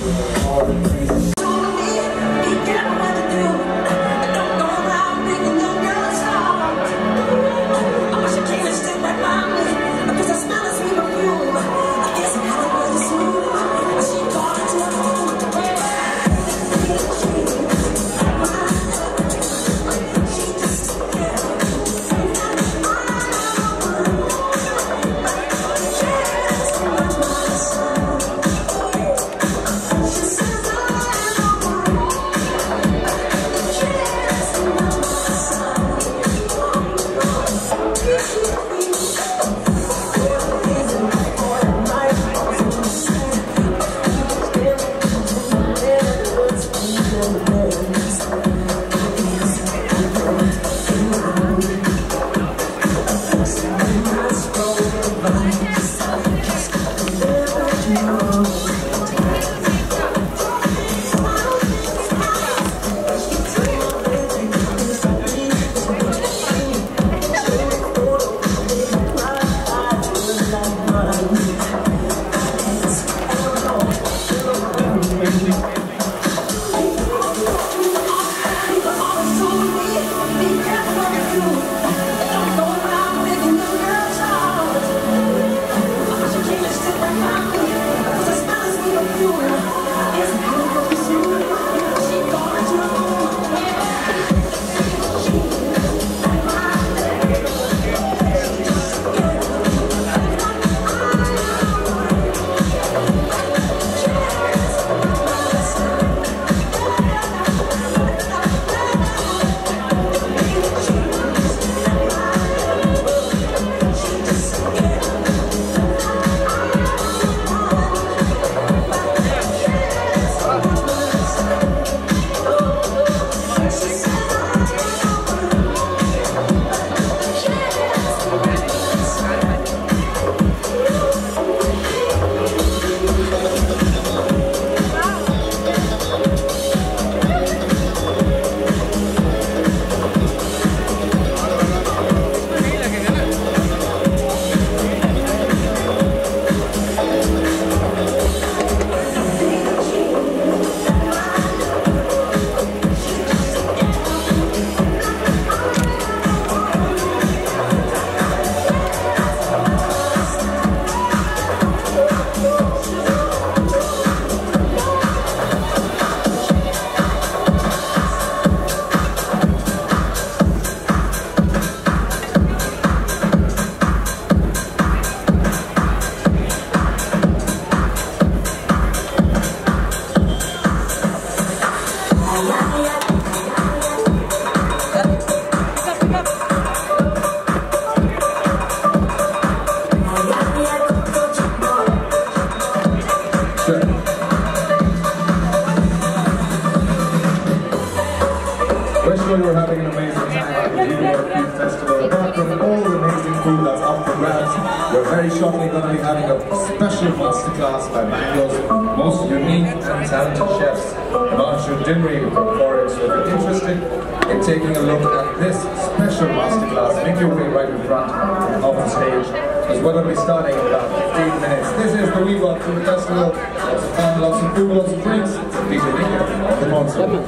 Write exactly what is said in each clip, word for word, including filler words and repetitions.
sure you're having an amazing time at the Bangalore Food Festival. Apart from all the amazing food that's up for grabs, we're very shortly going to be having a special masterclass by Bangalore's most unique and talented chefs, Himanshu Dimri from Kari. So if you're interested in taking a look at this special masterclass, make your way right in front of the stage, because we're going to be starting in about fifteen minutes. This is the Weewalk to the festival. Lots of fun, lots of food, lots of drinks. D J Nick on the console.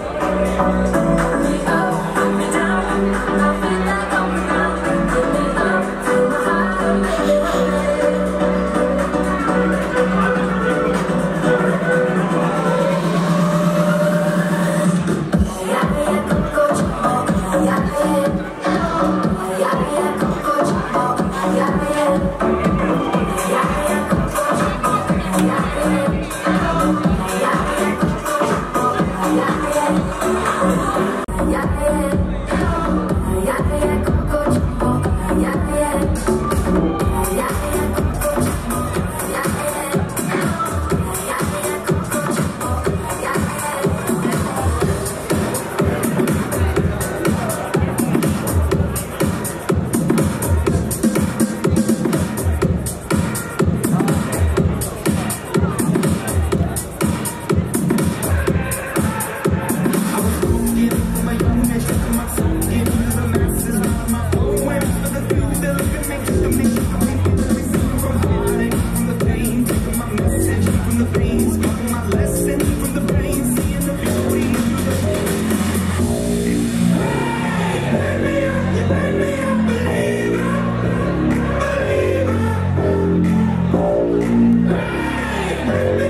Hey.